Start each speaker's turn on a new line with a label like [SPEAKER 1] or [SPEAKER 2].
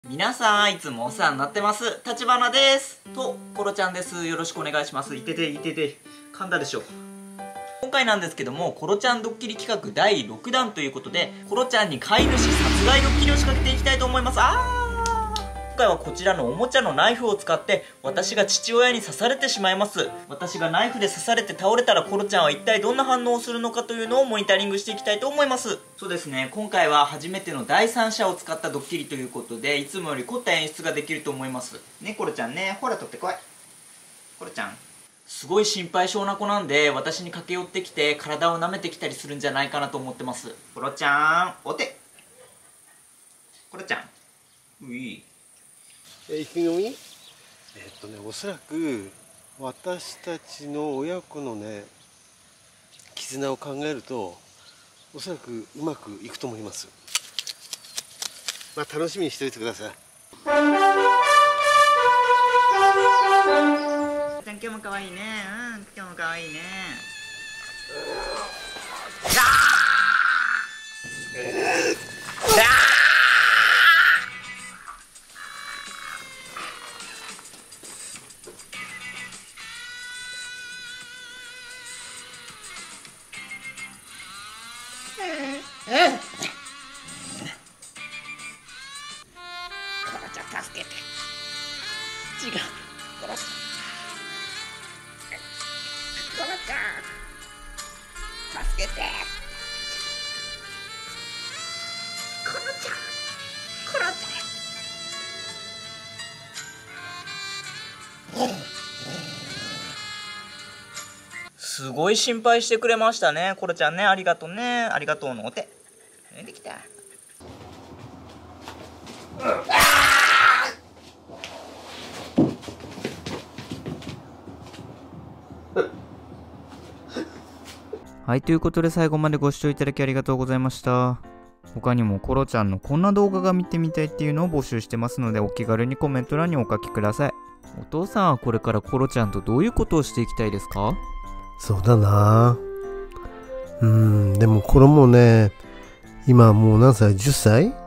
[SPEAKER 1] 皆さんいつもお世話になってます。立花ですとコロちゃんです。よろしくお願いします。いてて噛んだでしょ。今回なんですけども、コロちゃんドッキリ企画第6弾ということで、コロちゃんに飼い主殺害ドッキリを仕掛けていきたいと思います。今回はこちらのおもちゃのナイフを使って私が父親に刺されてしまいます。私がナイフで刺されて倒れたらコロちゃんは一体どんな反応をするのかというのをモニタリングしていきたいと思います。そうですね、今回は初めての第三者を使ったドッキリということで、いつもより凝った演出ができると思いますね。コロちゃんね、ほら取ってこい。コロちゃんすごい心配性な子なんで、私に駆け寄ってきて体を舐めてきたりするんじゃないかなと思ってます。コロちゃんお手。コロちゃんうい。
[SPEAKER 2] 意気込み？おそらく私たちの親子のね絆を考えると、おそらくうまくいくと思います。楽しみにしておいてください。
[SPEAKER 1] 今日も可愛いね。今日も可愛いね。コロちゃん助けて。違う。コロちゃん。コロちゃん助けて。コロちゃん。コロちゃん。すごい心配してくれましたね、コロちゃんね。ありがとうね。ありがとうのお手。できた。はい、ということで最後までご視聴いただきありがとうございました。他にもコロちゃんのこんな動画が見てみたいっていうのを募集してますので、お気軽にコメント欄にお書きください。お父さんはこれからコロちゃんとどういうことをしていきたいですか？
[SPEAKER 2] そうだな。でもコロもね、今もう何歳？10歳